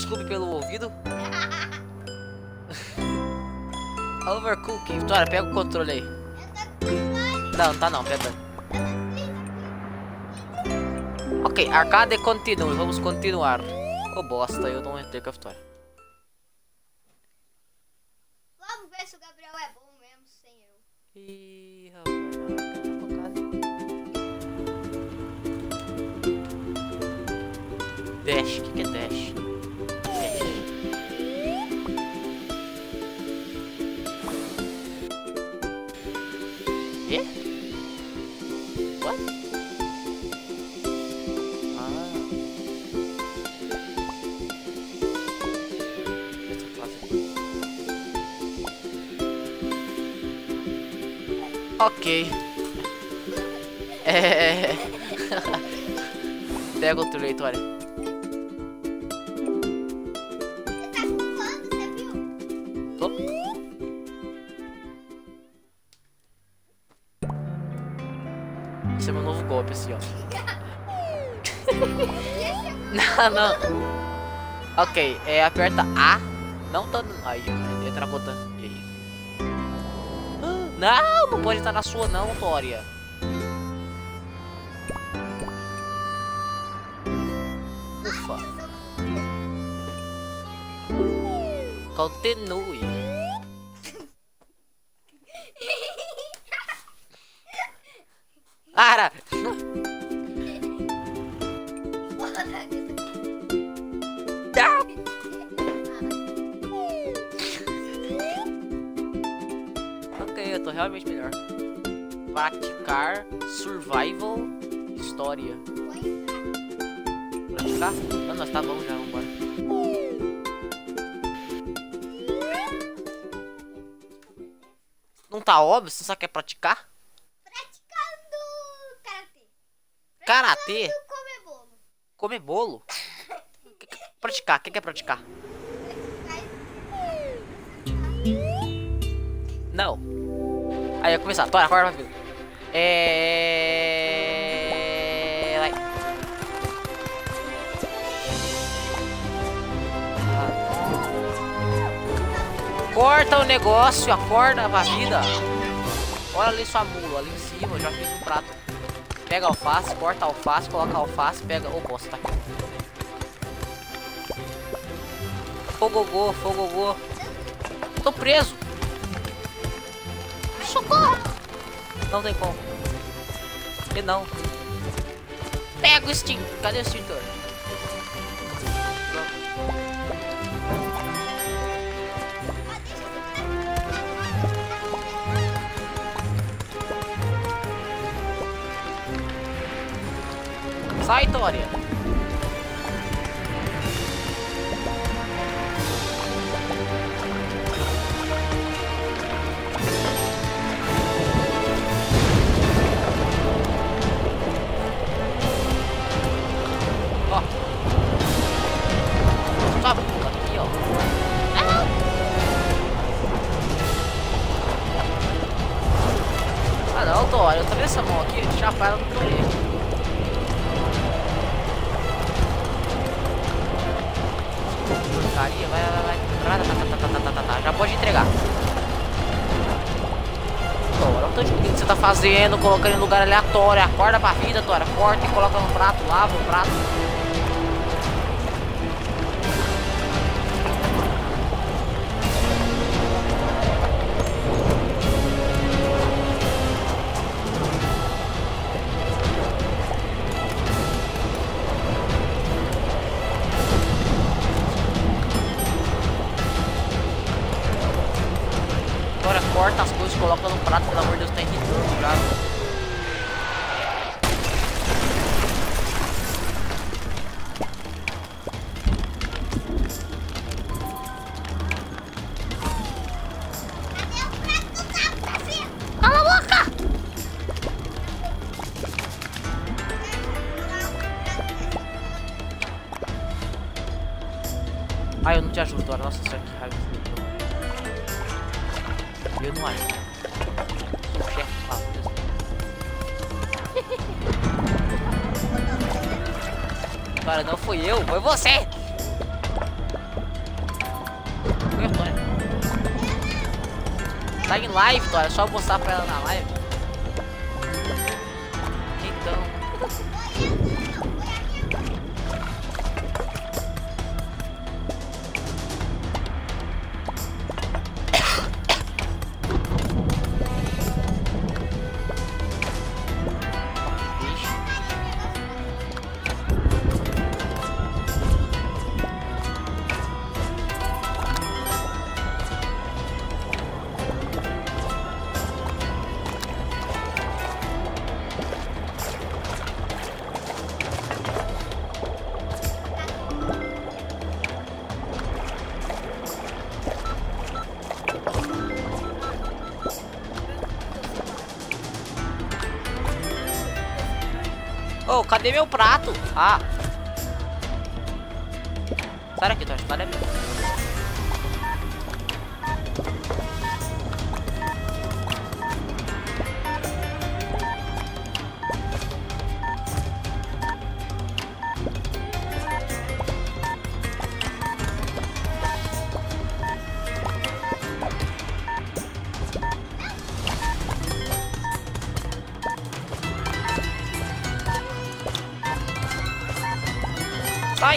desculpe pelo ouvido. Overcook. Vitória, pega o controle aí. Não, não tá não, pega. Ok, arcade continue. Vamos continuar. Ô bosta, eu não entrei com a Vitória. Vamos ver se o Gabriel é bom mesmo sem eu. Ih, rapaz, dash, o que é dash? What? Ok. Pega o controle, Vitória. Você tá fumando, você viu? Tô. Esse é meu novo golpe, assim, ó. Não, não. Ok, aperta A. Não tá. Aí, entra na botão. E aí? Não, não pode estar na sua, não, Tória. Ufa. Continue. Para! Ok, eu tô realmente melhor. Praticar survival história. Praticar? Não, nós tá bom já, vambora. Não tá óbvio? Você só quer praticar? Praticando karatê. Karatê? Comer bolo. Comer bolo? Praticar, o que é praticar? Não. Aí vai começar. Tora, acorda, meu filho. Vai. Corta o negócio, acorda pra vida. Olha ali sua mula, ali em cima, eu já fiz um prato. Pega a alface, corta a alface, coloca a alface, pega. Ô, bosta, tá aqui. Fogogô, fogogô. Tô preso. Socorro. Não tem como. E não. Pega o extintor. Cadê o extintor? Sai, Tória. Ó. Sobe aqui, ó. Ah não, Tória. Eu tô vendo essa mão aqui. Chapar ela no colete. Porcaria, vai. Já pode entregar. Tora, não tô entendendo o que você tá fazendo, colocando em lugar aleatório. Acorda pra vida, Tora. Corta e coloca no prato, lava o prato. Corta as coisas, coloca no prato, pelo amor de Deus, tá irritando já. Cala a boca! Ai, eu não te ajudo, Dora. Nossa, isso aqui, raiva. Eu não acho. Sou o chefe. Ah, cara, não fui eu, foi você! Tá em live, Tora. É só mostrar pra ela na live. Então. Ô, cadê meu prato? Ah. Sai daqui, Tora. Cadê meu? Sai!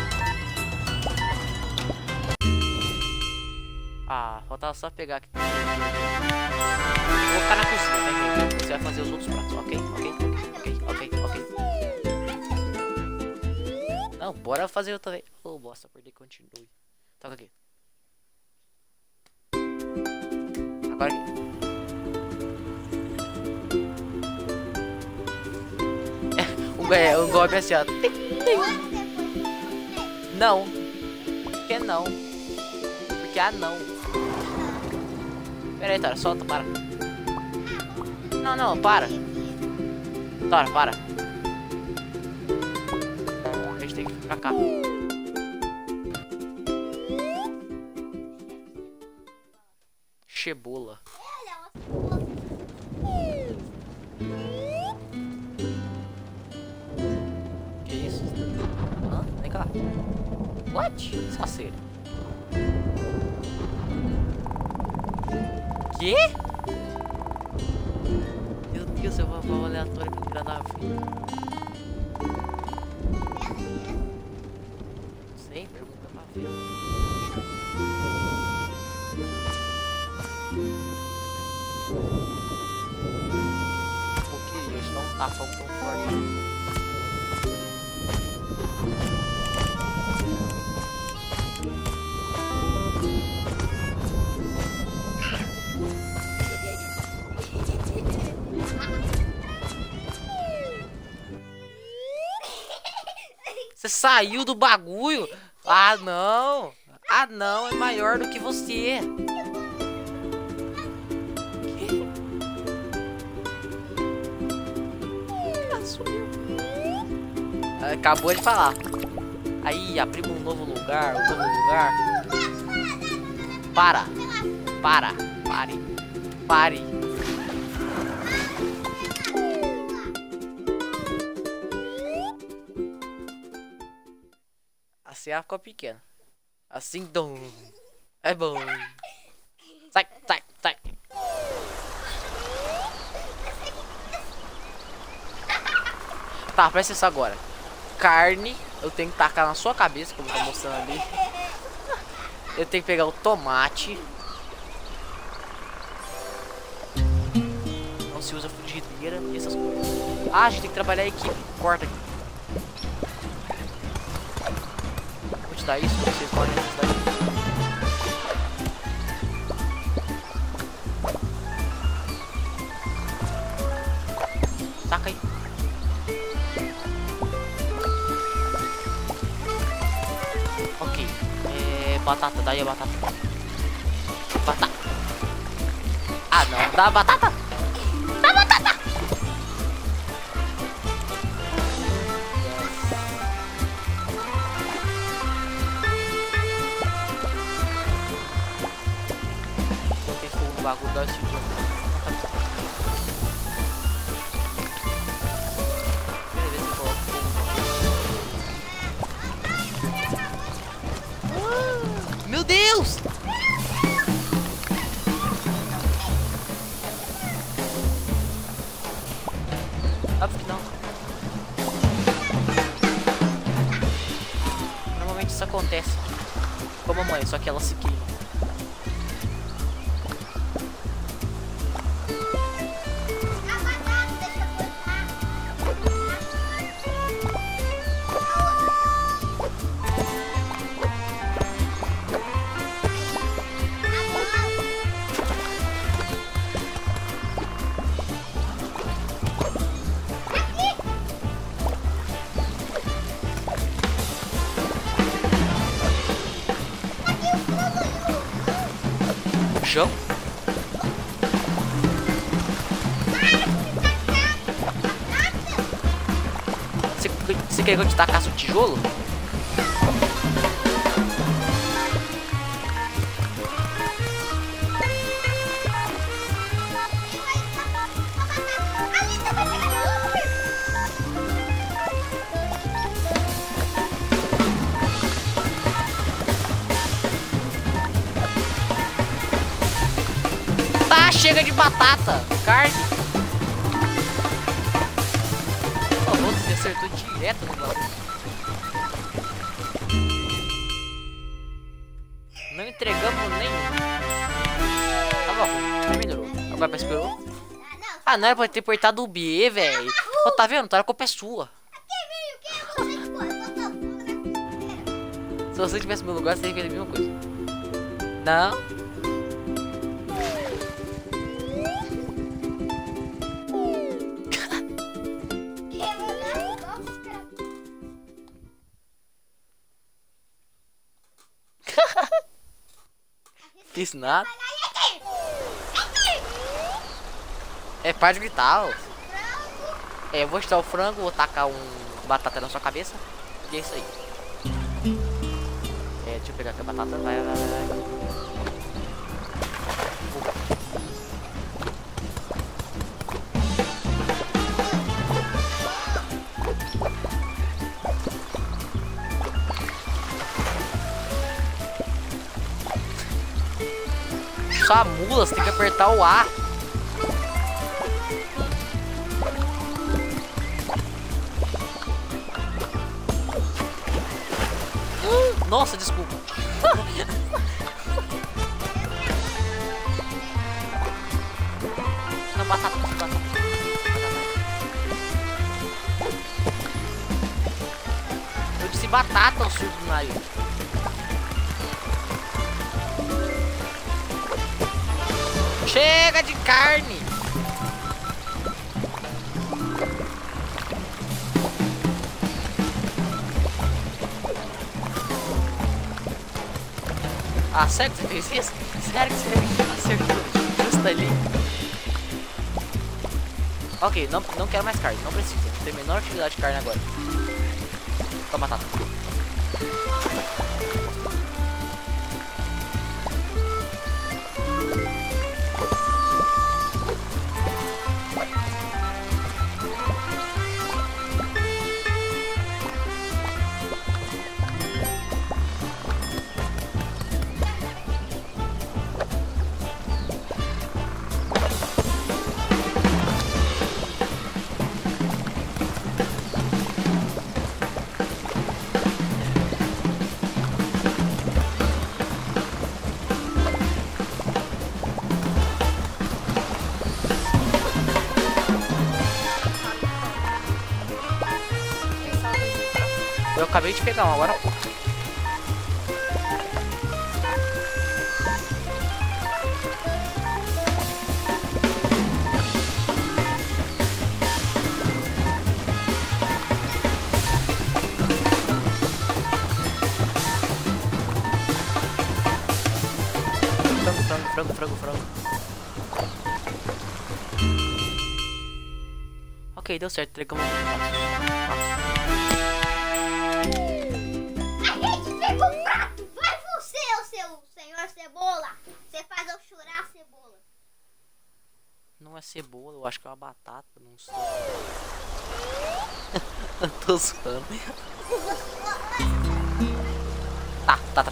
Ah, faltava só pegar aqui. Vou ficar na cozinha, tá entendendo? Você vai fazer os outros pratos, ok? Ok. Não, bora fazer eu também. Ô, bosta, perdi, continue. Toca aqui. Agora aqui. Um golpe assim, ó. Não. Por que não? Porque não. Pera aí, Tora, solta, para. Não, para. Tora, para. A gente tem que ir pra cá. Cebola. Que isso? Hã? Vem cá. What? Saceira. Que? Meu Deus, eu vou aleatório pra tirar da vida. Não sei, pergunta pra ver. Porque eles não tá tão forte. Você saiu do bagulho? Ah, não. Ah, não. É maior do que você. Acabou de falar. Aí, abrimos um novo lugar. Pare. Assim ela ficou pequena. Assim, dom. É bom. Sai. Tá, presta isso agora. Carne, eu tenho que tacar na sua cabeça, como tá mostrando ali. Eu tenho que pegar o tomate. Não se usa frigideira e essas coisas. Ah, a gente tem que trabalhar a equipe. Corta aqui. Vou te dar isso, vocês podem me dar isso. Taca aí. Ok. Batata, daí a batata. Ah, não. Dá a batata. Tem fogo no bagulho, dá esse jogo. Meu Deus! acontece com a mamãe, só que ela se queima. Chão. Você quer que eu te tacasse um tijolo? Chega de batata, carne. Oh, você acertou direto no bagulho. Não entregamos nenhum. Tava ruim, melhorou. Agora pra esperou. Ah, não era pra ter apertado o B, velho. Oh, tá vendo? Tá, a culpa é sua. Se você tivesse no meu lugar, você teria feito a mesma coisa. Não. Fiz nada. É parte vital. É, eu vou tirar o frango, vou tacar batata na sua cabeça. E é isso aí. É, deixa eu pegar aqui a batata. Vai. Só mula, você tem que apertar o A. Nossa, desculpa. Não, batata. Eu disse batata, o surdo do nariz. Chega de carne! Ah, sério que você fez isso? Sério que você acertou justo ali? Ok, não quero mais carne, não precisa. Tem menor atividade de carne agora. Toma batata. Eu acabei de pegar um agora. Frango. Ok, deu certo, entregamos. Não é cebola, eu acho que é uma batata, não sei. Tô zoando. Tá.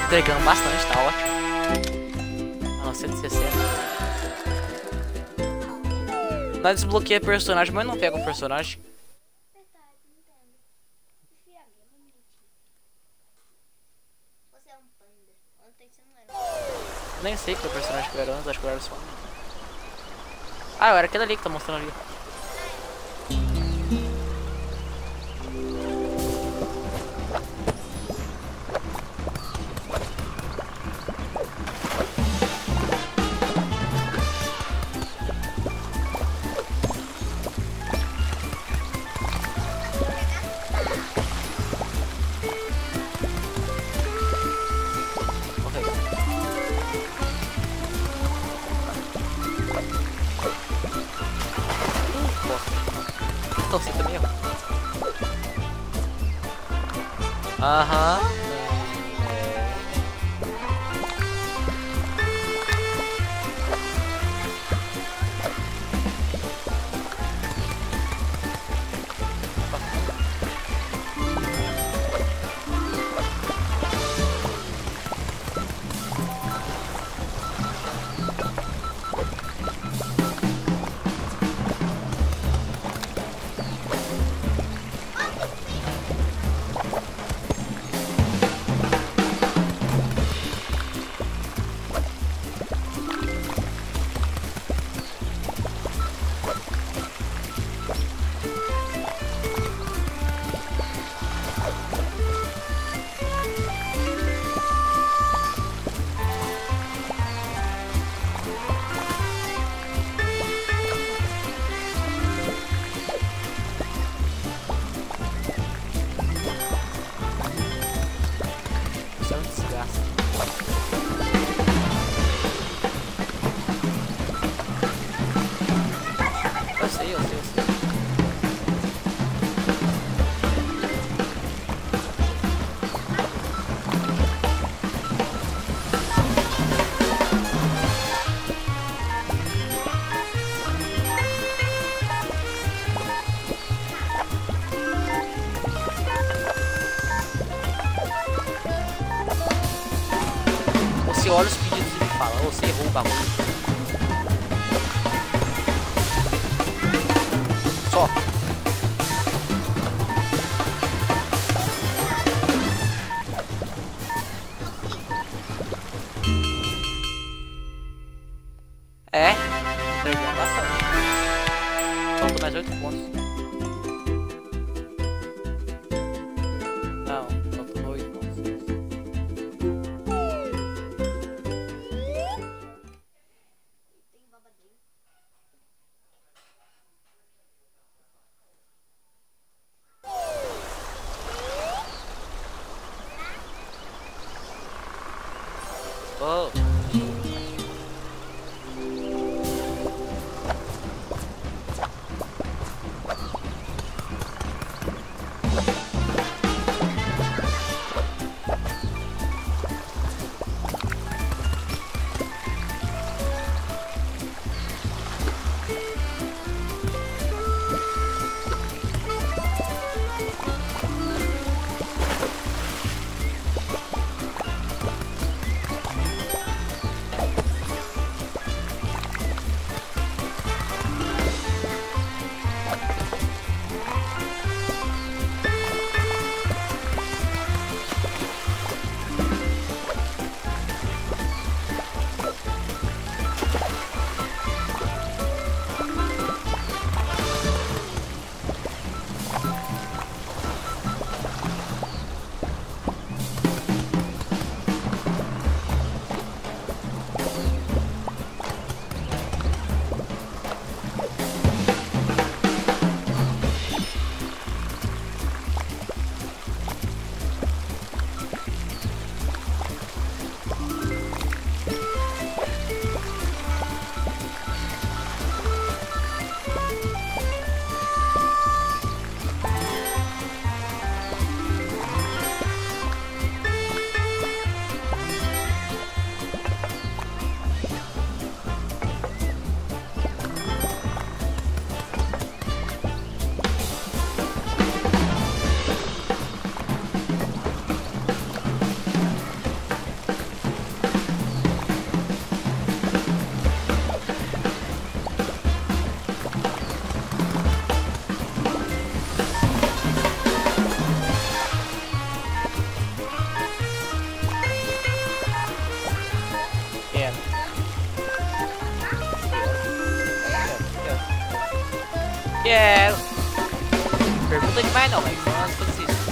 entregando bastante, tá ótimo. Ah, 160. Nós desbloqueia personagem, mas não pega o personagem. Verdade, não entendo. Prefiro a minha, mais bonitinho. Você é um panda. Ontem você não era um panda. Nem sei que é o personagem que eu era antes, acho que eu era só. Ah, eu era aquele ali que tá mostrando ali. Você também errou. Aham. Isso é um desgraça. Eu sei. Você olha os pedidos e me fala, ô, você errou o bagulho. Só. É, entregou bastante. Falta mais 8 pontos. Não, faltam 8 pontos. Tem babadeiro. Oh. Quero. Pergunta demais não, velho. Vamos fazer isso.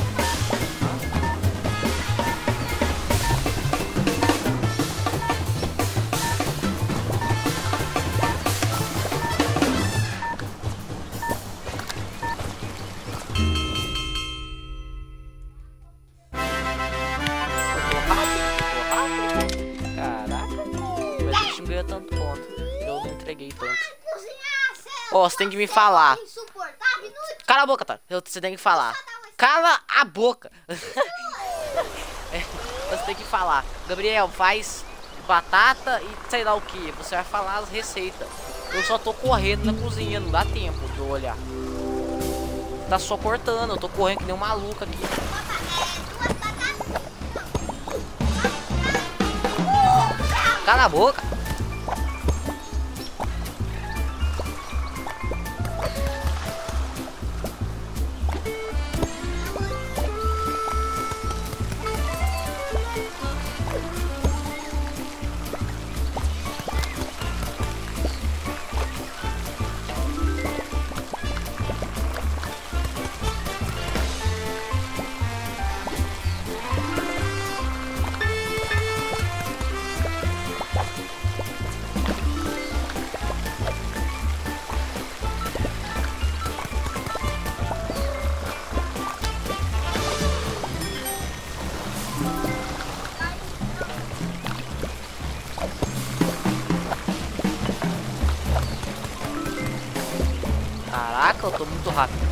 Tanto ponto. Eu não entreguei tanto. Ó, você tem que me falar. Cala a boca, tá? Você tem que falar. Cala a boca. Você tem que falar. Gabriel, faz batata e sei lá o que. Você vai falar as receitas. Eu só tô correndo na cozinha. Não dá tempo de eu olhar. Tá só cortando. Eu tô correndo que nem um maluco aqui. Cala a boca. Caraca, eu tô muito rápido.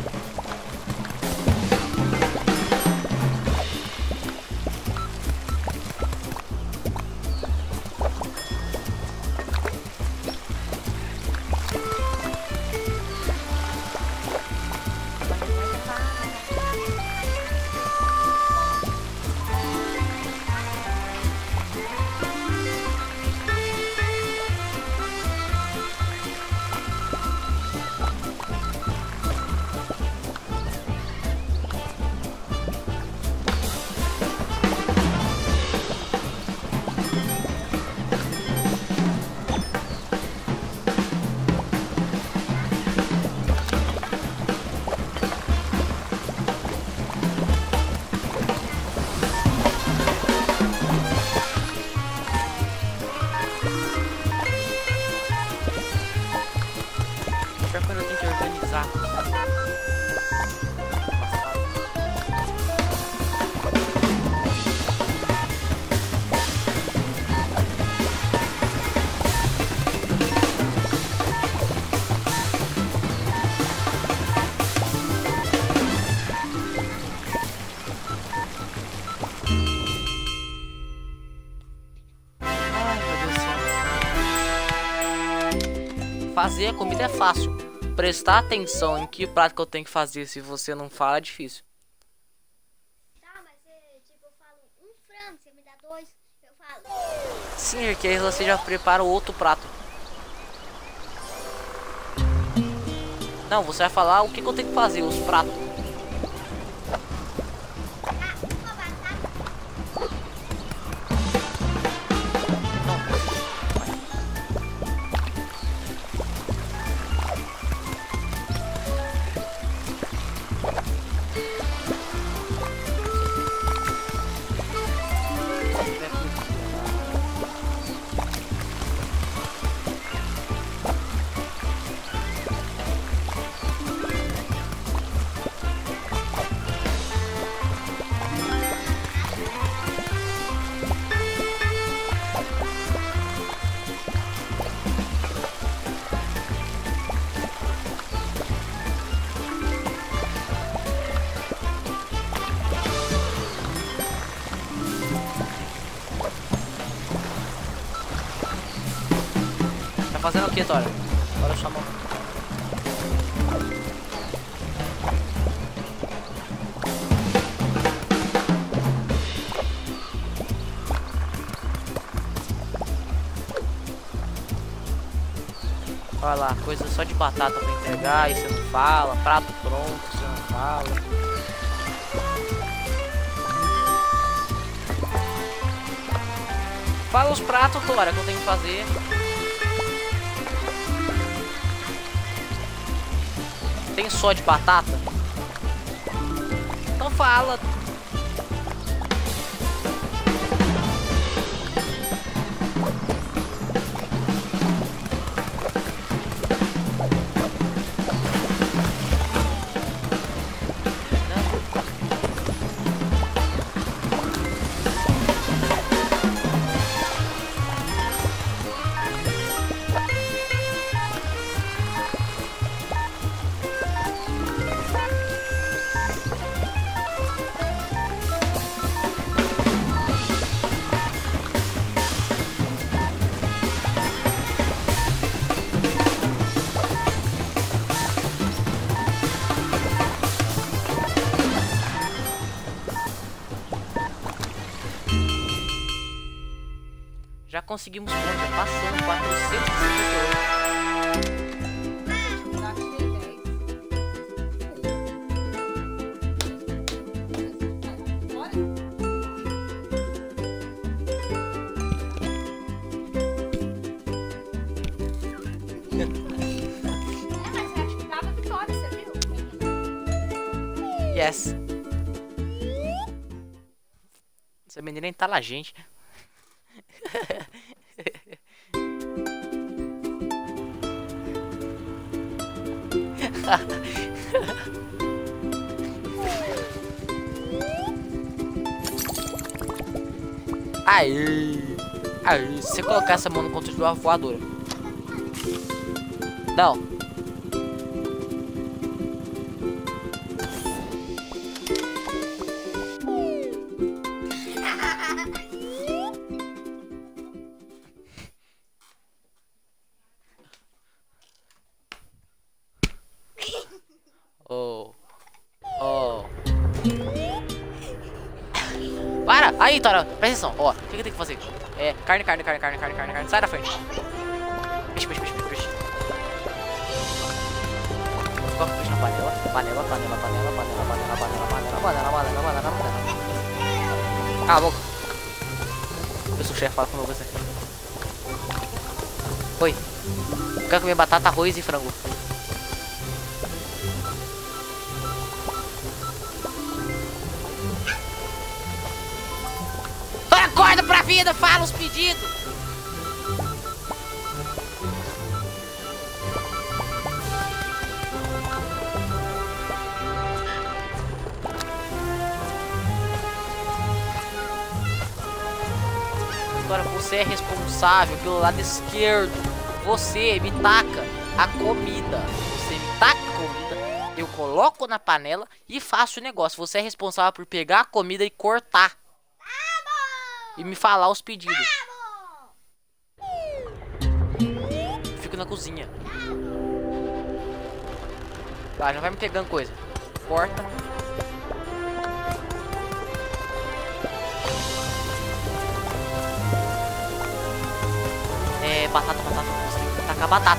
Quando eu tenho que organizar. Ai, meu Deus do céu. Fazer a comida é fácil. Prestar atenção em que prato que eu tenho que fazer se você não fala é difícil. Tá, mas tipo, eu falo um frango, você me dá dois, eu falo. Sim, porque aí você já prepara o outro prato. Não, você vai falar o que eu tenho que fazer, os pratos. Fazendo o que, Tora? Bora chamar. Olha lá, coisa só de batata pra entregar e você não fala. Prato pronto, você não fala. Fala os pratos, Tora, que eu tenho que fazer. Tem só de batata? Então fala. Já conseguimos ponto, já passando 458. Mas eu acho que dava vitória, você viu? Yes. Essa menina entala a gente. Aí, aí, se você colocar essa mão no controle de uma voadora. Não. Oh. Oh. Para! Aí, Tora, presta atenção. Ó, o que eu tenho que fazer? É, carne. Sai da frente. Peixe. Coloca o peixe na panela. Panela. Cala a boca. Eu sou o chefe, fala com você. Oi. Eu quero comer batata, arroz e frango. Acorda pra vida, fala os pedidos. Agora você é responsável pelo lado esquerdo. Você me taca a comida. Você me taca a comida, eu coloco na panela e faço o negócio. Você é responsável por pegar a comida e cortar. E me falar os pedidos. Fico na cozinha. Tá, já vai me pegando coisa. Corta. É, batata. Você tem que tacar batata.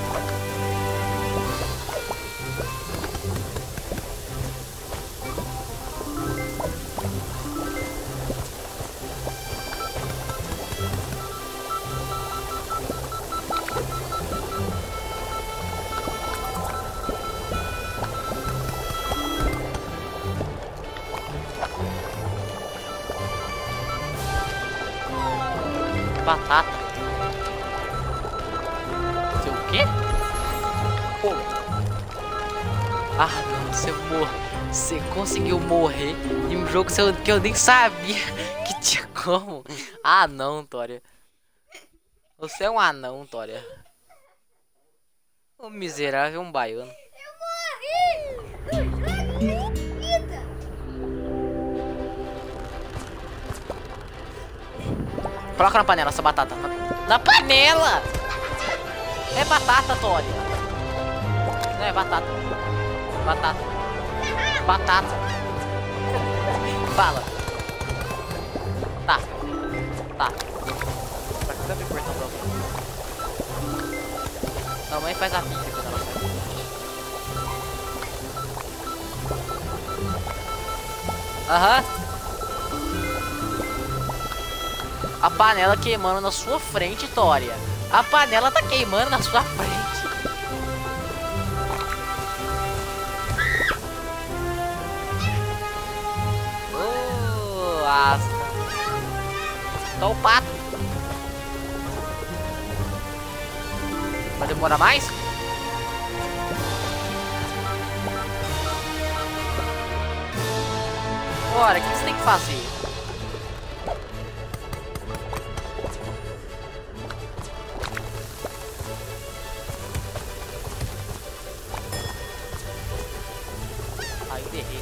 Batata. Sei o quê? Pô. Ah, não, você conseguiu morrer em um jogo que eu nem sabia que tinha como. Ah, não, Tória. Você é um anão, Tória. Um miserável, um baiano. Eu morri! Coloca na panela essa batata. Na panela! É batata, Tória. Não é batata. Batata. Fala. Tá. Pra que tá me cortando pra você? A mãe faz a pizza quando ela sai. Aham. A panela queimando na sua frente, Tória. A panela tá queimando na sua frente. lasca. Tá o pato. Vai demorar mais? Bora, o que você tem que fazer? Aí derrete.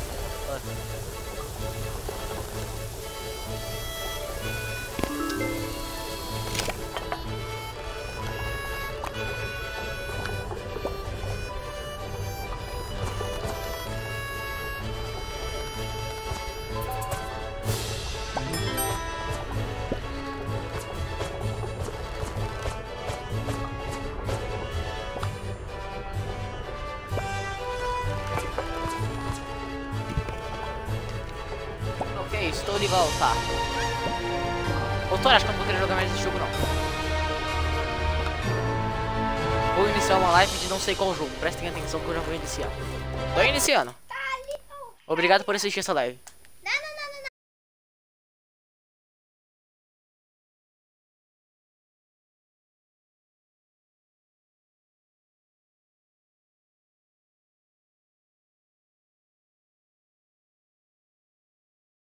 Ok, estou de volta. Doutor, acho que eu não vou querer jogar mais esse jogo não. Vou iniciar uma live de não sei qual jogo. Prestem atenção que eu já vou iniciar. Tô iniciando. Obrigado por assistir essa live.